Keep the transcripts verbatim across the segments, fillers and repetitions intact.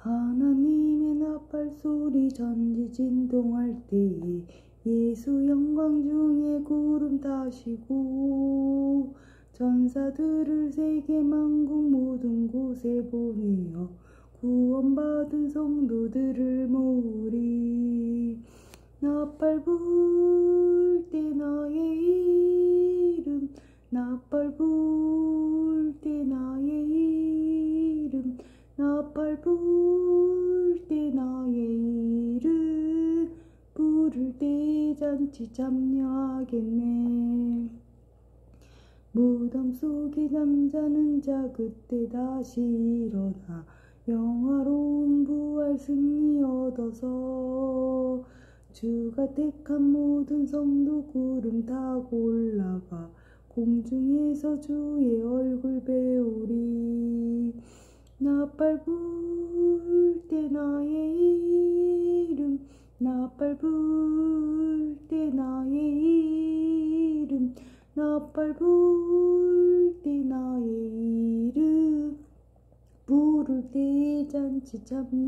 하나님의 나팔소리 전지진동할 때에 예수 영광 중에 구름 타시고 전사들을 세계 만국 모든 곳에 보내어 구원받은 성도들을 모으리. 나팔 불 때 나의 이름, 나팔 불 때 나의 이름, 나팔 불 때 나의 이름, 부를 때 잔치 참여하겠네. 무덤 속에 잠자는 자 그때 다시 일어나 영화로운 부활 승리 얻어서 주가 택한 모든 성도 구름 타고 올라가 공중에서 주의 얼굴 배우리. 나팔 불 때 나의 이름, 나팔 불 때 나의 이름, 나팔 불 때 나의 이름, 부를 때 잔치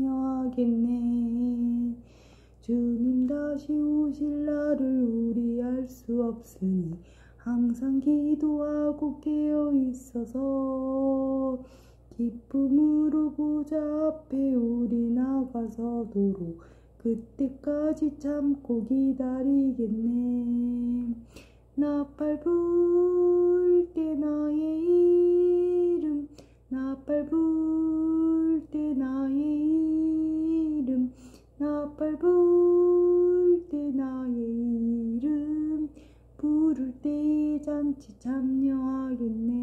참여하겠네. 주님 다시 오실 날을 우리 알 수 없으니 항상 기도하고 깨어 있어서 기쁨으로 보좌 앞에 우리 나가서도록 그때까지 참고 기다리겠네. 나팔 불 때 나의 이름, 나팔 불 때 나의 이름, 나팔 불 때 나의 이름, 부를 때 잔치 참여하겠네.